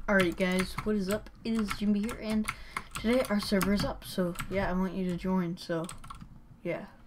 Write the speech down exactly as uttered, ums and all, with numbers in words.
Alright guys, what is up? It is Jimmy here, and today our server is up, so yeah, I want you to join, so yeah.